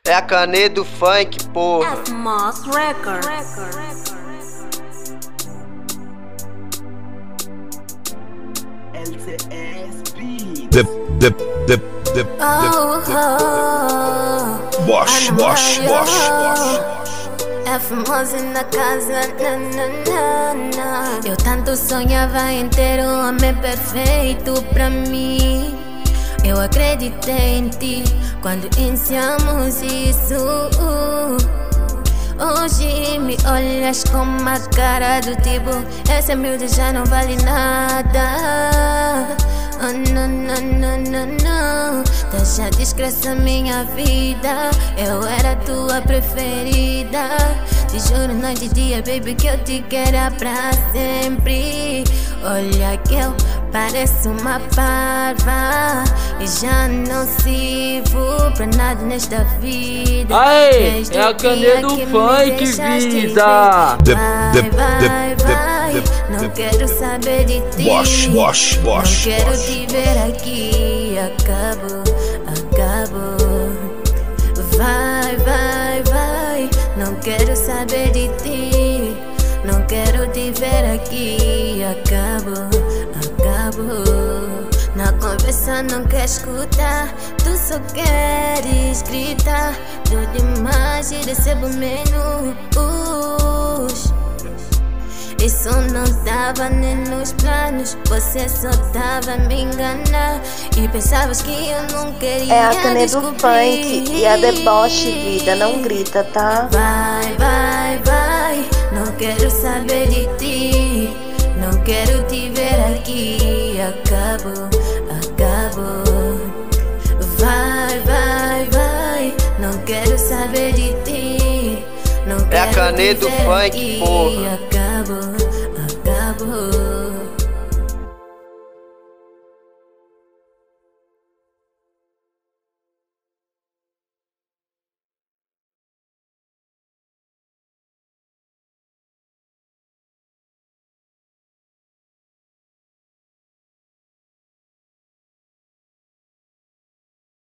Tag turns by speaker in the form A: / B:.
A: É a caneta do funk, porra.
B: F-Moss Records.
C: Bosh.
B: F-Moss na casa, na. Eu tanto sonhava em ter um homem perfeito pra mim. Eu acreditei em ti quando iniciamos isso. Hoje me olhas com uma cara do tipo: essa miúda já não vale nada. Oh, não. Deixa a desgraça minha vida. Eu era tua preferida. Te juro noite e dia, baby, que eu te quero pra sempre. Olha que eu pareço uma parva e já não sirvo pra nada nesta vida.
D: Aê, é a caneta do funk, vida.
B: Vai, não quero saber de ti. Não quero te ver aqui. Acabo. Vai, não quero saber de ti. Não quero te ver aqui. Acabo. Na conversa não quer escutar, tu só queres gritar. Dou demais e recebo menos. Isso não tava nem nos planos. Você só tava a me enganar e pensavas que eu não queria.
E: É a caneta do funk e a Deboxe, vida, não grita, tá?
B: Vai, não quero saber de ti. Não quero te ver aqui. Acabo. Vai, não quero saber de ti. Não quero
A: É a caneta do funk, porra.
B: Acabo.